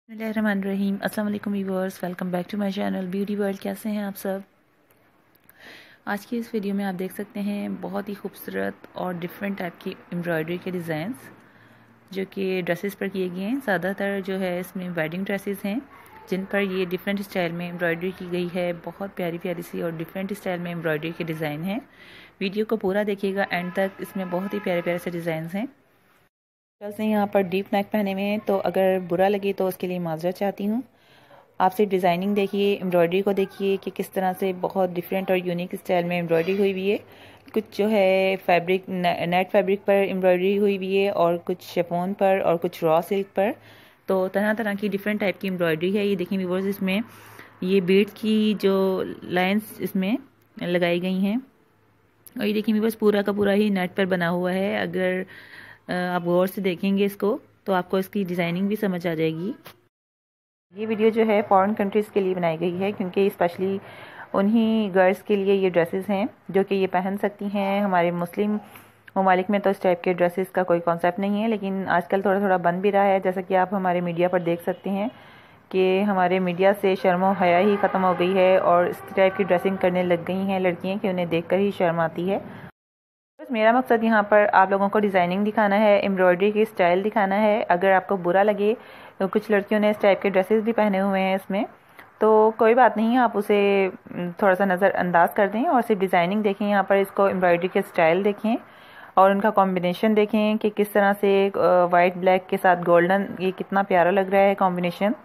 बिस्मिल्लाहिर्रहमानिर्रहीम। अस्सलाम वालेकुम viewers, welcome back to my channel beauty world. कैसे हैं आप सब? आज की इस वीडियो में आप देख सकते हैं बहुत ही खूबसूरत और डिफरेंट टाइप की एम्ब्रॉयडरी के डिज़ाइंस जो कि ड्रेसेस पर किए गए हैं। ज़्यादातर जो है इसमें वेडिंग ड्रेसेस हैं जिन पर ये डिफरेंट स्टाइल में एम्ब्रॉयडरी की गई है। बहुत प्यारी प्यारी सी और डिफरेंट स्टाइल में एम्ब्रॉयडरी के डिज़ाइन हैं। वीडियो को पूरा देखिएगा एंड तक, इसमें बहुत ही प्यारे प्यारे से डिज़ाइन हैं। गर्ल्स ने यहाँ पर डीप नेक पहने हुए हैं, तो अगर बुरा लगे तो उसके लिए माजरत चाहती हूँ। आप सिर्फ डिज़ाइनिंग देखिए, एम्ब्रॉयडरी को देखिए कि किस तरह से बहुत डिफरेंट और यूनिक स्टाइल में एम्ब्रॉयडरी हुई हुई है। कुछ जो है फैब्रिक नेट फैब्रिक पर एम्ब्रॉयडरी हुई हुई है और कुछ शिफॉन पर और कुछ रॉ सिल्क पर। तो तरह तरह की डिफरेंट टाइप की एम्ब्रॉयडरी है। ये देखिए व्यूअर्स, इसमें ये बीड्स की जो लाइंस इसमें लगाई गई हैं और ये देखिए व्यूअर्स पूरा का पूरा ही नेट पर बना हुआ है। अगर आप गौर से देखेंगे इसको तो आपको इसकी डिज़ाइनिंग भी समझ आ जाएगी। ये वीडियो जो है फॉरेन कंट्रीज़ के लिए बनाई गई है क्योंकि स्पेशली उन्हीं गर्ल्स के लिए ये ड्रेसेस हैं जो कि ये पहन सकती हैं। हमारे मुस्लिम ममालिक में तो इस टाइप के ड्रेसेस का कोई कॉन्सेप्ट नहीं है, लेकिन आजकल थोड़ा थोड़ा बन भी रहा है। जैसा कि आप हमारे मीडिया पर देख सकते हैं कि हमारे मीडिया से शर्म हया ही ख़त्म हो गई है और इस टाइप की ड्रेसिंग करने लग गई हैं लड़कियाँ कि उन्हें देखकर ही शर्म आती है। बस मेरा मकसद यहाँ पर आप लोगों को डिज़ाइनिंग दिखाना है, एम्ब्रॉयडरी की स्टाइल दिखाना है। अगर आपको बुरा लगे तो कुछ लड़कियों ने इस टाइप के ड्रेसेस भी पहने हुए हैं इसमें, तो कोई बात नहीं, आप उसे थोड़ा सा नज़रअंदाज कर दें और सिर्फ डिज़ाइनिंग देखें। यहाँ पर इसको एम्ब्रॉयडरी के स्टाइल देखें और उनका कॉम्बिनेशन देखें कि किस तरह से वाइट ब्लैक के साथ गोल्डन, ये कितना प्यारा लग रहा है कॉम्बिनेशन।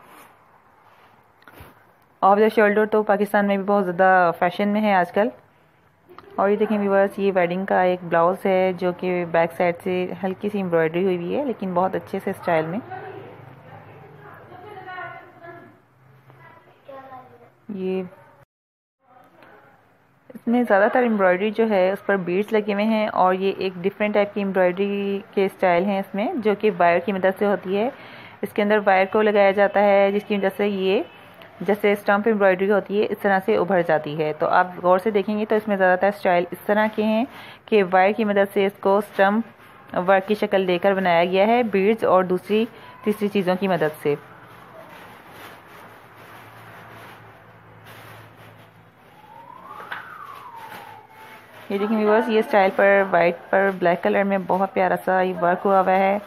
ऑफ द शोल्डर तो पाकिस्तान में भी बहुत ज़्यादा फैशन में है आजकल। और ये देखें व्यूअर्स, ये वेडिंग का एक ब्लाउज़ है जो कि बैक साइड से हल्की सी एम्ब्रॉयडरी हुई हुई है लेकिन बहुत अच्छे से स्टाइल में। ये इसमें ज़्यादातर एम्ब्रॉयडरी जो है उस पर बीड्स लगे हुए हैं और ये एक डिफरेंट टाइप की एम्ब्रॉयडरी के स्टाइल हैं इसमें, जो कि वायर की मदद से होती है। इसके अंदर वायर को लगाया जाता है जिसकी वजह से ये जैसे स्टम्प एम्ब्रॉयडरी होती है इस तरह से उभर जाती है। तो आप गौर से देखेंगे तो इसमें ज़्यादातर स्टाइल इस तरह के हैं कि वायर की मदद से इसको स्टम्प वर्क की शक्ल देकर बनाया गया है बीड्स और दूसरी तीसरी चीज़ों की मदद से। ये देखिए व्यूअर्स, ये स्टाइल पर वाइट पर ब्लैक कलर में बहुत प्यारा सा ये वर्क हुआ हुआ है।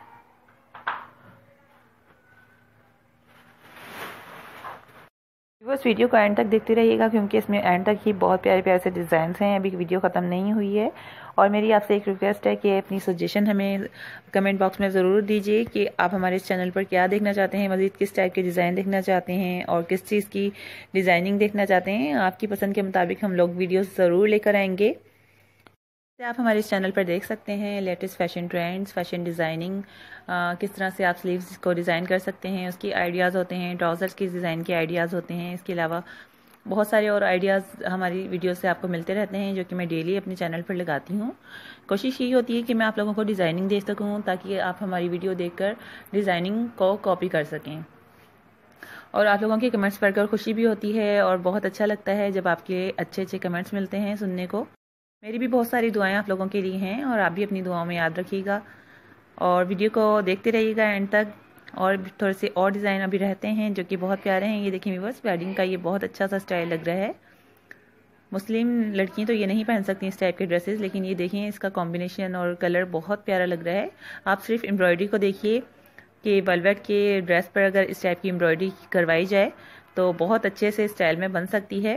बस वीडियो को एंड तक देखते रहिएगा क्योंकि इसमें एंड तक ही बहुत प्यारे प्यारे से डिज़ाइंस हैं। अभी वीडियो ख़त्म नहीं हुई है और मेरी आपसे एक रिक्वेस्ट है कि अपनी सजेशन हमें कमेंट बॉक्स में ज़रूर दीजिए कि आप हमारे इस चैनल पर क्या देखना चाहते हैं, मज़ीद किस टाइप के डिज़ाइन देखना चाहते हैं और किस चीज़ की डिज़ाइनिंग देखना चाहते हैं। आपकी पसंद के मुताबिक हम लोग वीडियोज़ ज़रूर लेकर आएंगे। आप हमारे इस चैनल पर देख सकते हैं latest fashion trends, fashion designing, किस तरह से आप स्लीव्स को डिज़ाइन कर सकते हैं, उसकी आइडियाज़ होते हैं। ट्राउज़र्स की डिज़ाइन के आइडियाज़ होते हैं। इसके अलावा बहुत सारे और आइडियाज़ हमारी वीडियो से आपको मिलते रहते हैं जो कि मैं डेली अपने चैनल पर लगाती हूँ। कोशिश यही होती है कि मैं आप लोगों को डिज़ाइनिंग दे सकूँ ताकि आप हमारी वीडियो देखकर डिज़ाइनिंग को कॉपी कर सकें। और आप लोगों के कमेंट्स पढ़कर खुशी भी होती है और बहुत अच्छा लगता है जब आपके अच्छे अच्छे कमेंट्स मिलते हैं सुनने को। मेरी भी बहुत सारी दुआएं आप लोगों के लिए हैं और आप भी अपनी दुआओं में याद रखिएगा और वीडियो को देखते रहिएगा एंड तक। और थोड़े से और डिज़ाइन अभी रहते हैं जो कि बहुत प्यारे हैं। ये देखिए व्यूअर्स, वेडिंग का ये बहुत अच्छा सा स्टाइल लग रहा है। मुस्लिम लड़कियां तो ये नहीं पहन सकती इस टाइप के ड्रेसेस, लेकिन ये देखें इसका कॉम्बिनेशन और कलर बहुत प्यारा लग रहा है। आप सिर्फ एम्ब्रॉयडरी को देखिए कि वेलवेट के ड्रेस पर अगर इस टाइप की एम्ब्रॉयडरी करवाई जाए तो बहुत अच्छे से स्टाइल में बन सकती है।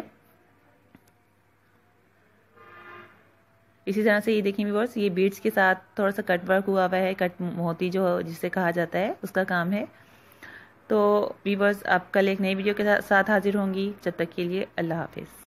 इसी तरह से ये देखिए व्यूअर्स, ये बीड्स के साथ थोड़ा सा कट वर्क हुआ हुआ है। कट मोती जो जिसे कहा जाता है उसका काम है। तो व्यूअर्स, आप कल एक नई वीडियो के साथ हाजिर होंगी। जब तक के लिए अल्लाह हाफिज़।